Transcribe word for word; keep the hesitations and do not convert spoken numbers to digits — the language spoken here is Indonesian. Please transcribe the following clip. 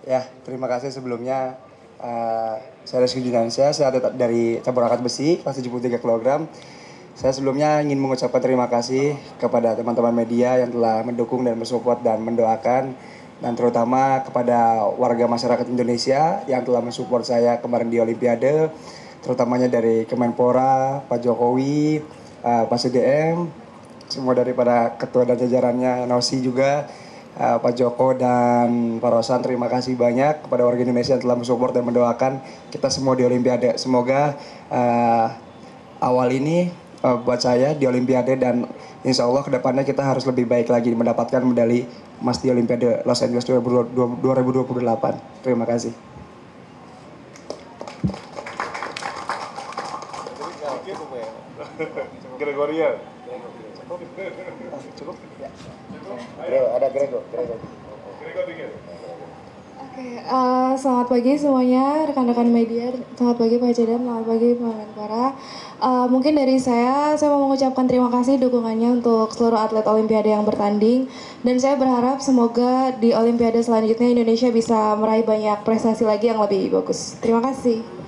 Ya, terima kasih sebelumnya. Uh, saya Rizky Junansyah, saya atlet dari cabur angkat besi kelas tujuh puluh tiga kilogram. Saya sebelumnya ingin mengucapkan terima kasih kepada teman-teman media yang telah mendukung dan mensupport dan mendoakan, dan terutama kepada warga masyarakat Indonesia yang telah mensupport saya kemarin di Olimpiade, terutamanya dari Kemenpora, Pak Jokowi, uh, Pak C D M, semua daripada ketua dan jajarannya, Nosi juga, uh, Pak Joko dan Pak Rosan. Terima kasih banyak kepada warga Indonesia yang telah mensupport dan mendoakan kita semua di Olimpiade. Semoga uh, awal ini uh, buat saya di Olimpiade, dan insya Allah kedepannya kita harus lebih baik lagi mendapatkan medali emas di Olimpiade Los Angeles dua ribu dua puluh delapan. Terima kasih. Gregoria. Cukup? Ya. Ada Grego. Grego. Grego dikit. Oke, uh, selamat pagi semuanya rekan-rekan media. Selamat pagi Pak Cedam, selamat pagi Pak Menpora. Uh, mungkin dari saya, saya mau mengucapkan terima kasih dukungannya untuk seluruh atlet Olimpiade yang bertanding. Dan saya berharap semoga di Olimpiade selanjutnya Indonesia bisa meraih banyak prestasi lagi yang lebih bagus. Terima kasih.